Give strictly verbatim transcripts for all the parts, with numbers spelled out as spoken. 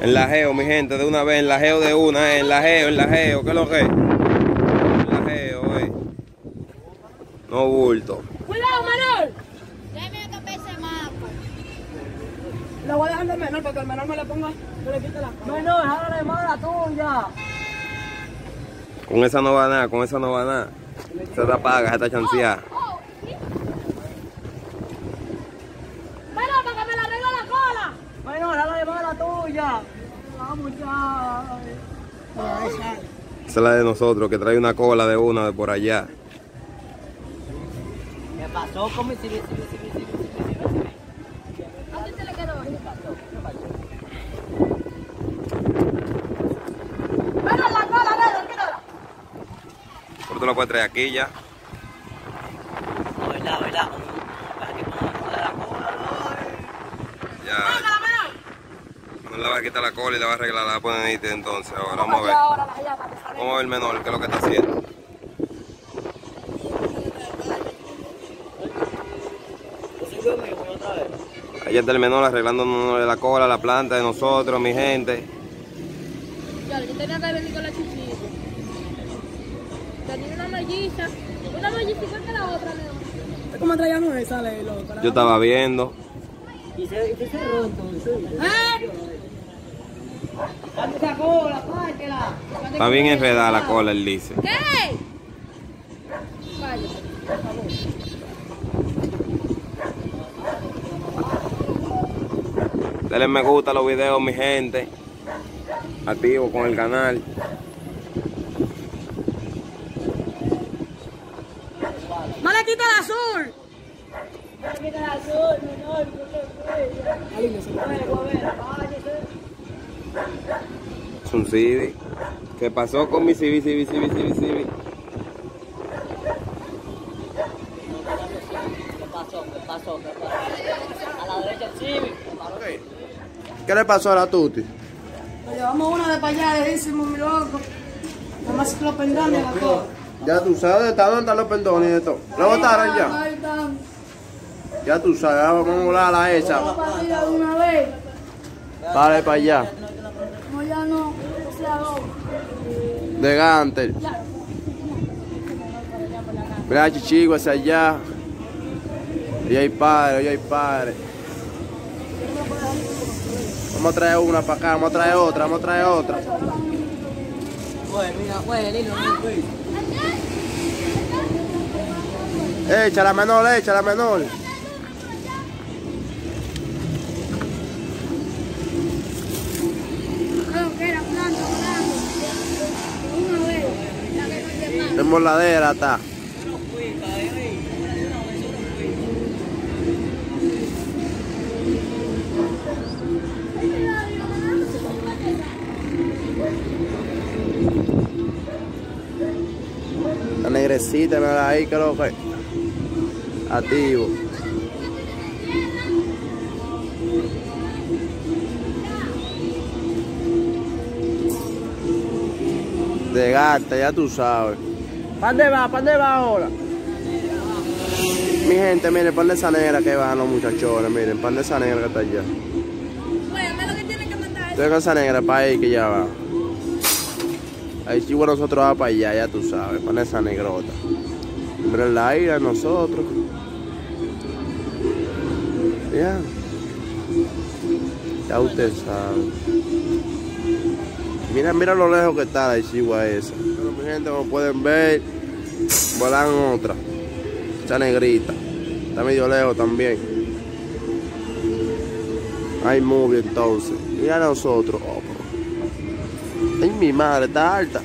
En la Geo, mi gente, de una vez, en la Geo de una, eh, en la Geo, en la Geo, ¿qué es lo que es? En la Geo, eh. No bulto. ¡Cuidado, Manol! Déjame que pese más. Lo voy a dejar de menor para que el menor me le ponga, me le quite la cara. Menor, jálale más la tuya. Con esa no va nada, con esa no va nada. Se te apaga, se está chanceada. Oh, ¿sí? Pero para que me la arregle la cola. Menor, jálale más la tuya. Vamos ya. Esa es la de nosotros, que trae una cola de una de por allá. ¿Qué pasó con mi civil, civil, civil, civil, civil, civil? ¿A ti te le quedó? ¿Qué pasó? ¿Qué pasó? Pero la cola, ven, quítala. Pero tú la puedes traer aquí ya. No, verdad, verdad. Para que ponga la cola. Ya. Sácala, menor. No le va a quitar la cola y le va a arreglar, la va a poner ahí entonces. Ahora vamos a ver. Ahora, la allá, para que salga. Vamos a ver el menor, qué es lo que está haciendo. Otra vez. Allá está el menor arreglándonos la cola, la planta de nosotros, mi gente. Claro, yo tenía que venir con la chichita. Tenía una melliza. Una melliza igual que la otra, menor. ¿Cómo traíamos esa, le loco? Yo estaba viendo. Y se, y se cerró entonces. ¡Eh! ¡Dame esa cola, pártela! Está bien enredada la cola, él dice. ¿Qué? Vaya, por favor. Denle me gusta a los videos, mi gente. Activo con el canal. ¡No le quita el azul! No le quita el azul, menor, no se puede. Es un C D. ¿Qué pasó con mi C V, C V, C V, C V, C V? ¿Qué pasó? ¿Qué pasó? ¿Qué pasó? A la derecha el Civic. ¿Qué le pasó a la Tuti? Nos llevamos una de para allá, lejísimo, mi loco. Nada más que los pendones, la cosa. Ya tú sabes, ¿de dónde están los pendones y de todo? ¿Lo botaron ya? Ahí están. Ya tú sabes, vamos a volar a esa. Vamos para arriba de una vez. Dale para allá. No, ya no. Se hago. De Gantel. Ya. Mira, chichigo, hacia allá. Allá hay padre, allá hay padre. Vamos a traer una para acá, vamos a traer otra, vamos a traer otra. Bueno, mira, bueno, el hilo, no me Échala menor, échala menor. Creo que era planta, planta. Una vez. La que no se mata. En moladera está. La negrecita, mira ahí, que lo que. Activo. De gata, ya tú sabes. ¿Para dónde va? ¿Para dónde va ahora? Mi gente, miren, pan de esa negra que van los muchachones, miren, pan de esa negra que está allá. Bueno, ¿qué es lo que tienen que mandar? Tengo esa negra para ahí que ya va. Ahí sí, bueno, nosotros vamos para allá, ya tú sabes, pan de esa negrota. Miren la ira nosotros. Ya. Ya usted sabe. Mira, mira lo lejos que está la chigua esa. Pero mi gente, como pueden ver, volan otra. Esa negrita. Está medio lejos también. Hay movie entonces. Mira a nosotros. Oh, pero... Ay, mi madre, está alta.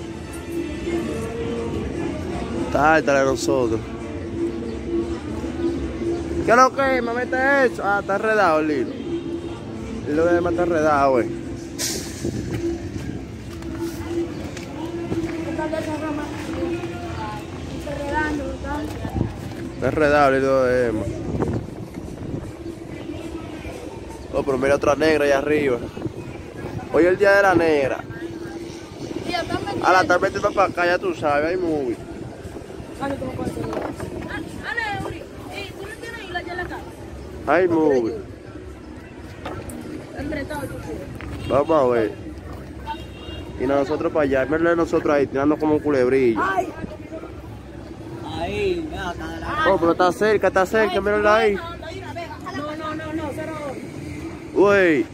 Está alta la de nosotros. ¿Qué es lo que es? ¿Me mete eso? Ah, está enredado el hilo. El hilo de está enredado, güey. Está enredado el hilo de Emma. Oh, pero mira otra negra allá arriba. Hoy es el día de la negra. A la tarde metiendo para acá, ya tú sabes, hay movie. Ale, Uri, ¿tú no tienes hilo allá en la casa? Hay movie. entre todos. Vamos a ver. Y nosotros para allá. Mírale nosotros ahí, tirando como un culebrillo. Ay, Ahí, ven acá, de la... Oh, pero está cerca, está cerca, míralo ahí. no, no, no, no, cero. Uy.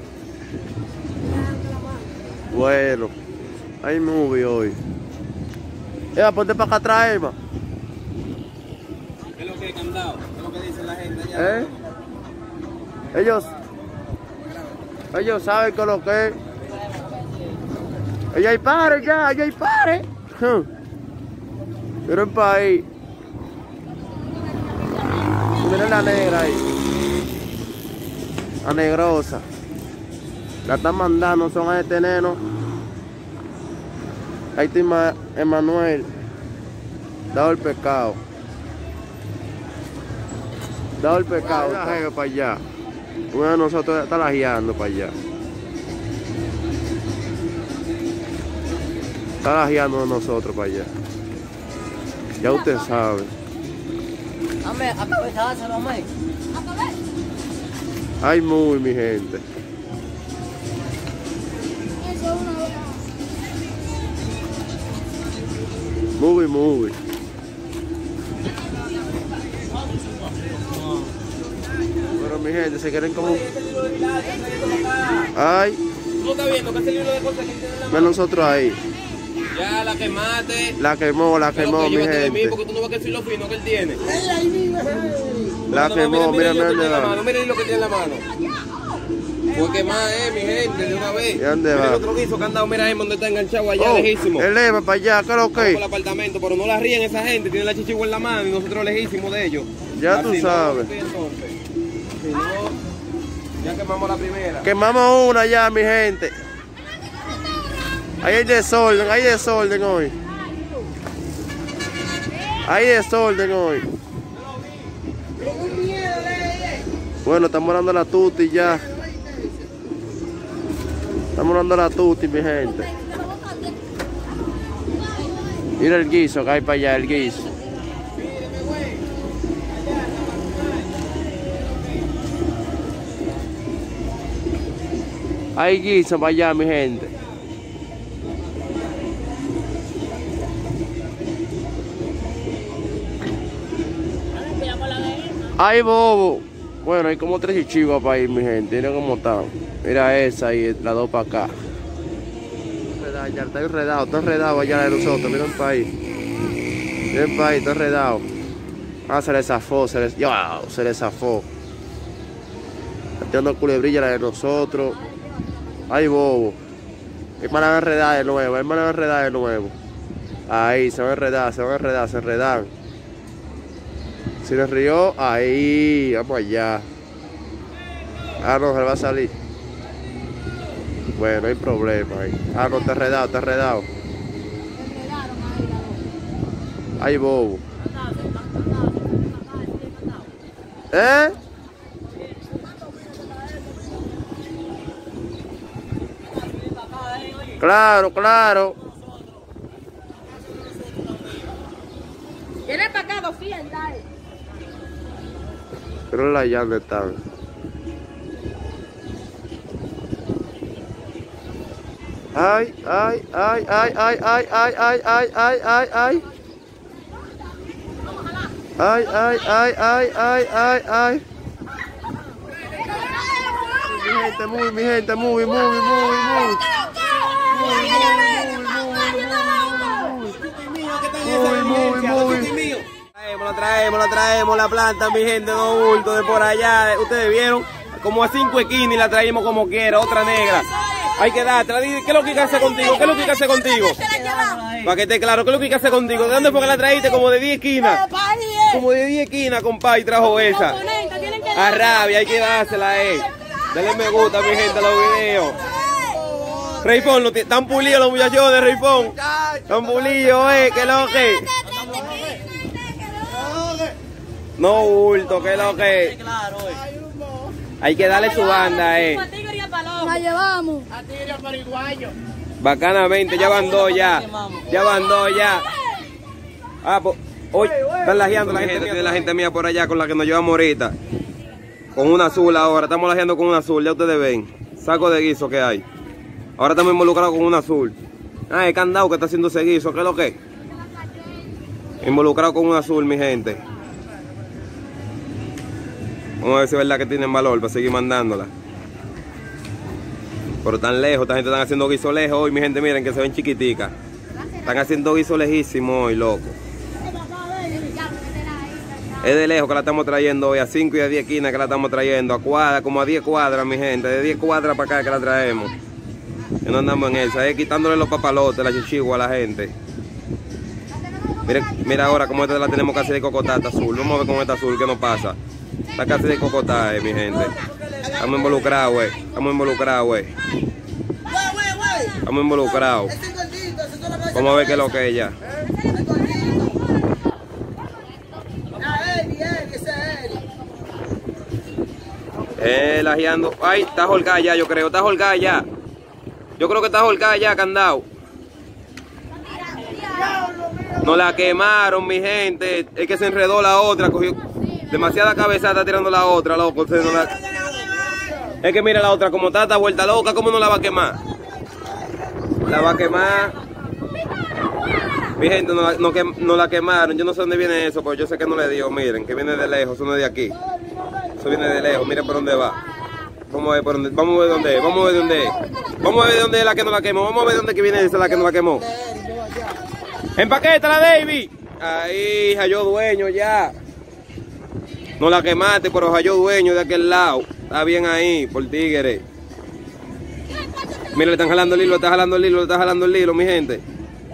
Bueno. Hay movie hoy. Eva, ponte para acá atrás, Eva. ¿Qué es lo que he cantado? ¿Qué es lo que dice la gente allá? ¿Eh? Ellos... Ellos saben que lo que es. Ella hay pares ya, ella hay pares. Pero en país. Mira la negra ahí. La negrosa. La están mandando, son a este neno. Ahí está Emanuel. Dado el pecado. Dado el pecado. La para allá. Uno de nosotros está lajeando para allá. Está lajeando de nosotros para allá. Ya usted sabe. Dame, acabezárselo, hombre. Ay, muy, mi gente. Muy, muy. Pero mi gente, se quieren como... Ay. ¿Tú no estás viendo que ese libro de cosas que tiene en la Ve mano? nosotros ahí. Ya la quemaste. La quemó, la Pero quemó, que mi llévate de mí gente. porque tú no ves que el filo fino que él tiene. La No, no, quemó, mira, mira, lo que tiene en la mira. mano, mira lo que tiene en la mano. Fue quemada, eh, mi gente, de una vez. ¿Y dónde Mira va? el otro guiso que han dado, mira ahí donde está enganchado allá, Oh, lejísimo. el Eva para allá, ¿qué es lo Vamos por el que? apartamento, pero no la ríen esa gente, tiene la chichigua en la mano y nosotros lejísimos de ellos. Ya tú Así no, sabes. sí, entonces. Si no, ya quemamos la primera. Quemamos una ya, mi gente. Ahí hay desorden, hay desorden hoy. Hay desorden hoy. Bueno, estamos dando la tuti ya. Estamos dando la tuti, mi gente. Mira el guiso que hay para allá, el guiso. Hay guiso para allá, mi gente. Ay, bobo. Bueno, hay como tres chichivas para ir, mi gente. Mira cómo están. Mira esa y las dos para acá. Ya está enredado, está enredado allá de nosotros. Miren para ahí. Miren para ahí, está enredado. Ah, se le zafó, se le, ya, se le zafó. Está tirando culebrilla la de nosotros. Ay, bobo. Es van a enredar de nuevo, es van a enredar de nuevo. Ahí, se van a enredar, se van a enredar, se enredan. Si les rió, ahí, vamos allá. Ah, no, se le va a salir. Bueno, hay problema ahí. Ah, no, está enredado, está enredado. Ay, bobo. ¿Eh? Claro, claro. Viene para acá, dos fías, dale. Pero la llave está. Ay, ay, ay, ay, ay, ay, ay, ay, ay, ay, ay, ay. Ay, ay, ay, ay, ay, ay, ay. Mi gente, muy, mi gente, muy, muy, muy, muy. Muy, muy, muy. Traemos, la traemos, la traemos, la planta, mi gente, no bulto de por allá. Ustedes vieron, como a cinco esquinas y la traímos como quiera, otra negra. Hay que dártela. ¿Qué es lo que hay que hacer contigo? ¿Qué es lo que hay que hacer contigo? Para que esté claro, ¿qué es lo que hay que hacer contigo? ¿De dónde fue que la traíste? Como de diez esquinas. Como de diez esquinas, compa, y trajo esa. A rabia, hay que dársela, eh. Dale me gusta, mi gente, a los videos. Rayfón, lo están pulidos los muchachos de Rayfón. Están pulidos, eh, que lo que. No bulto, que lo que. Hay que darle su banda, eh. La llevamos. Bacanamente, ya van dos ya. Ya van dos ya. Ah, pues, hoy están lajeando la gente mía, la gente mía por allá con la que nos llevamos ahorita. Con una azul ahora, estamos lajeando con una azul, ya ustedes ven. Saco de guiso que hay. Ahora estamos involucrados con una azul. Ah, el candado que está haciendo ese guiso, ¿qué es lo que? Involucrado con una azul, mi gente. Vamos a ver si es verdad que tienen valor para seguir mandándola. Pero tan lejos, esta gente están haciendo guiso lejos hoy, mi gente, miren que se ven chiquiticas. Están haciendo guiso lejísimo hoy, loco. Es de lejos que la estamos trayendo hoy, a cinco y a diez esquinas que la estamos trayendo, a cuadras, como a diez cuadras, mi gente, de diez cuadras para acá que la traemos. Y no andamos en esa, es quitándole los papalotes, la chichigua a la gente. Mira, mira ahora cómo esta la tenemos casi de cocotata azul. Vamos a ver cómo esta azul, ¿qué nos pasa? Está casi de cocotá, eh, mi gente. Estamos involucrados, güey. Estamos involucrados, güey. Estamos involucrados. Vamos a ver qué es lo que es ya. Eh, lajeando. Ay, está holgada ya, yo creo. Está holgada ya. Yo creo que está holgada ya, candado. Nos la quemaron, mi gente. Es que se enredó la otra. Cogió demasiada cabeza, está tirando la otra, loco. No la... Es que mira la otra, como está, está vuelta loca. ¿Cómo no la va a quemar? La va a quemar. Mi gente, no la, no, que, no la quemaron. Yo no sé dónde viene eso, pero yo sé que no le dio. Miren, que viene de lejos, eso no es de aquí. Eso viene de lejos, miren por dónde va. Vamos a ver por dónde, vamos a ver dónde es, vamos a ver dónde es. Vamos a ver dónde es la que no la quemó. Vamos a ver dónde que viene esa la que no la quemó. Empaqueta la David. Ahí, halló dueño ya. No la quemaste, pero halló dueño de aquel lado. Está bien ahí, por tigre. Mira, le están jalando el hilo, le está jalando el hilo, le está jalando el hilo, mi gente.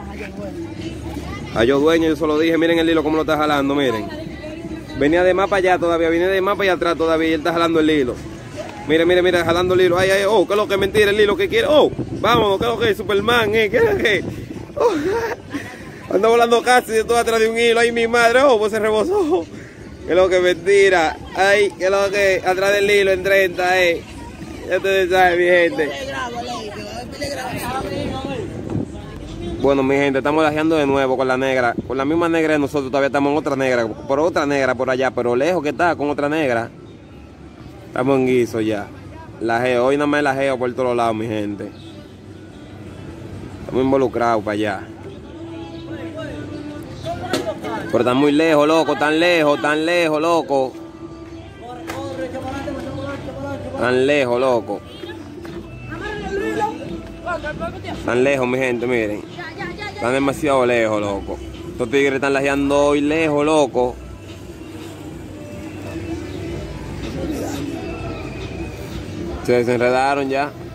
Halló dueño, yo se lo dije, miren el hilo cómo lo está jalando, miren. Venía de más para allá todavía, viene de más para allá atrás todavía y él está jalando el hilo. Mira, mira, mira, jalando el hilo. Ay, ay, oh, ¿qué es lo que es mentira el hilo que quiere? Oh, vámonos, ¿qué es lo que es? Superman, eh, ¿qué es lo que es? Oh, anda volando casi de todo atrás de un hilo. Ay, mi madre, oh, pues se rebosó. ¿Qué es lo que es mentira? Ay, ¿qué es lo que es? Atrás del hilo en treinta, eh. Ya ustedes saben, mi gente. Bueno, mi gente, estamos lajeando de nuevo con la negra. Con la misma negra de nosotros, todavía estamos en otra negra. Por otra negra por allá, pero lejos que está, con otra negra. Estamos en guiso ya. Lajeo, hoy no me lajeo por todos lados, mi gente. Estamos involucrados para allá. Pero están muy lejos, loco, tan lejos, tan lejos, loco. Tan lejos, loco. Tan lejos, mi gente, miren. Están demasiado lejos, loco. Estos tigres están lajeando hoy lejos, loco. Se desenredaron ya.